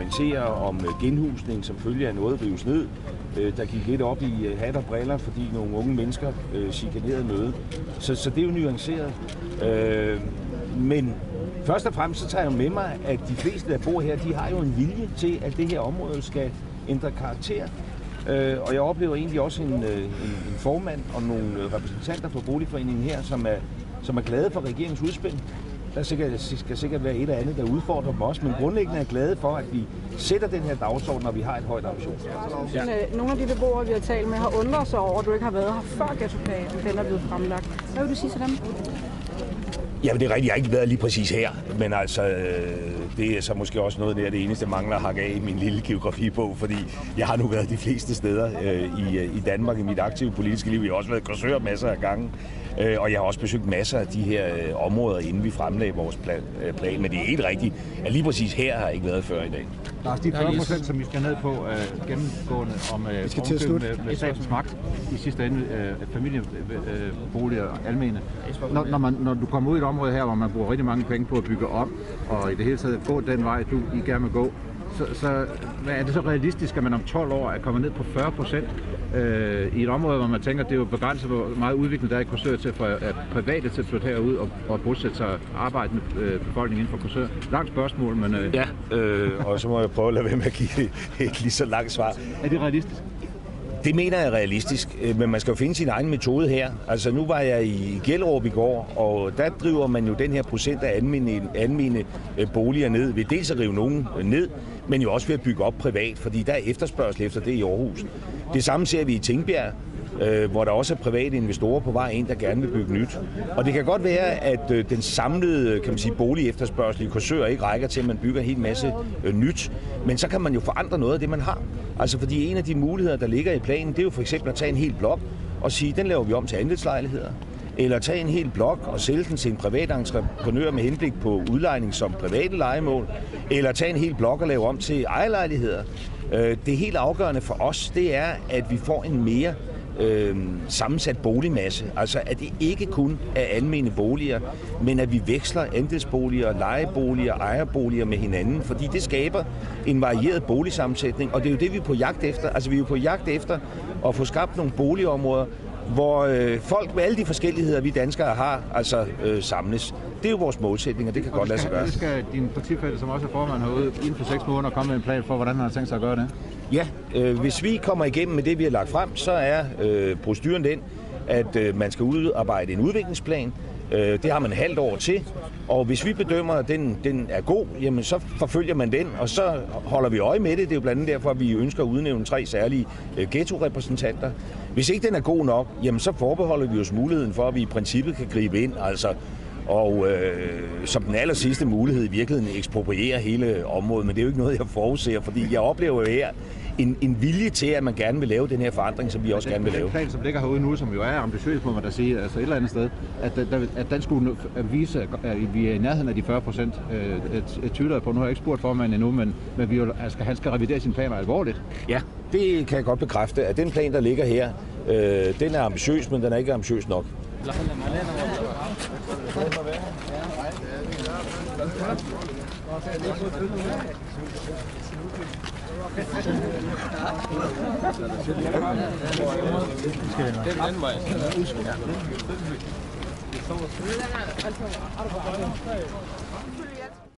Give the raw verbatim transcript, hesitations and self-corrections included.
orientere om genhusning, som følge af noget rives ned. Der gik lidt op i hat og briller, fordi nogle unge mennesker chikanerede møde. Så, så det er jo nuanceret. Men først og fremmest så tager jeg med mig, at de fleste, der bor her, de har jo en vilje til, at det her område skal ændre karakter. Og jeg oplever egentlig også en, en, en formand og nogle repræsentanter for boligforeningen her, som er, som er glade for regeringens udspil. Der sikkert, skal sikkert være et eller andet, der udfordrer dem også, men grundlæggende er glade for, at vi sætter den her dagsorden, når vi har et højt ambition. Ja. Nogle af de beboere, vi har talt med, har undret sig over, at du ikke har været her før ghettoplanen, den er blevet fremlagt. Hvad vil du sige til dem? Jamen det er rigtigt, jeg har ikke været lige præcis her, men altså det er så måske også noget der, det eneste mangler at hakke af i min lille geografibog, fordi jeg har nu været de fleste steder øh, i, i Danmark i mit aktive politiske liv. Jeg har også været i Korsør masser af gange, øh, og jeg har også besøgt masser af de her øh, områder, inden vi fremlagde vores plan, øh, plan. Men det er helt rigtigt, at lige præcis her har jeg ikke været før i dag. Lars, de fyrre procent, som vi skal ned på øh, gennemgående om øh, skal til at slutte. Med, med statens magt i sidste ende, øh, familieboliger og almene. Når, når, man, når du kommer ud i et område her, hvor man bruger rigtig mange penge på at bygge op, og i det hele taget gå den vej, du I gerne vil gå, så, så hvad er det så realistisk, at man om tolv år er kommet ned på fyrre procent øh, i et område, hvor man tænker, at det er jo begrænset, hvor meget udvikling der er i Korsør til for at private til at flytte herud og, og bosætte sig arbejdende øh, befolkning inden for Korsør? Langt spørgsmål, men... Øh... Ja, øh, og så må jeg prøve at lade være med at give et lige så langt svar. Er det realistisk? Det mener jeg er realistisk, men man skal jo finde sin egen metode her. Altså nu var jeg i Gellerup i går, og der driver man jo den her procent af almene, almene boliger ned ved dels at rive nogen ned, men jo også ved at bygge op privat, fordi der er efterspørgsel efter det i Aarhus. Det samme ser vi i Tingbjerg, hvor der også er private investorer på vej ind, der gerne vil bygge nyt. Og det kan godt være, at den samlede kan man sige, boligefterspørgsel i Korsør ikke rækker til, at man bygger en hel masse nyt, men så kan man jo forandre noget af det, man har. Altså fordi en af de muligheder, der ligger i planen, det er jo for eksempel at tage en hel blok og sige, den laver vi om til andelslejligheder. Eller tage en hel blok og sælge den til en privat entreprenør med henblik på udlejning som private lejemål. Eller tage en hel blok og lave om til ejerlejligheder. Det helt afgørende for os, det er, at vi får en mere Øh, sammensat boligmasse. Altså at det ikke kun er almene boliger, men at vi veksler andelsboliger, lejeboliger, ejerboliger med hinanden, fordi det skaber en varieret boligsammensætning, og det er jo det, vi er på jagt efter. Altså vi er jo på jagt efter at få skabt nogle boligområder, hvor øh, folk med alle de forskelligheder, vi danskere har, altså øh, samles. Det er jo vores målsætning, og det kan og godt lade sig gøre. Det skal din partifælle, som også er formand herude, inden for seks måneder komme med en plan for, hvordan man har tænkt sig at gøre det? Ja, øh, hvis vi kommer igennem med det, vi har lagt frem, så er øh, proceduren den, at øh, man skal udarbejde en udviklingsplan. Øh, det har man et halvt år til, og hvis vi bedømmer, at den, den er god, jamen så forfølger man den, og så holder vi øje med det. Det er jo blandt andet derfor, at vi ønsker at udnævne tre særlige øh, ghetto-repræsentanter. Hvis ikke den er god nok, jamen så forbeholder vi os muligheden for, at vi i princippet kan gribe ind, altså og øh, som den aller sidste mulighed i virkeligheden ekspropriere hele området, men det er jo ikke noget, jeg forudser, fordi jeg oplever jo her en, en vilje til, at man gerne vil lave den her forandring, som vi også gerne vil lave. Den plan, som ligger herude nu, som jo er ambitiøs, må man da sige, altså et eller andet sted, at, at den skulle vise, at vi er i nærheden af de fyrre procent. Jeg tvivler på, nu har jeg ikke spurgt formanden endnu, men, men vi jo, altså, han skal revidere sine planer alvorligt. Ja, det kan jeg godt bekræfte, at den plan, der ligger her, øh, den er ambitiøs, men den er ikke ambitiøs nok. Den anden vej.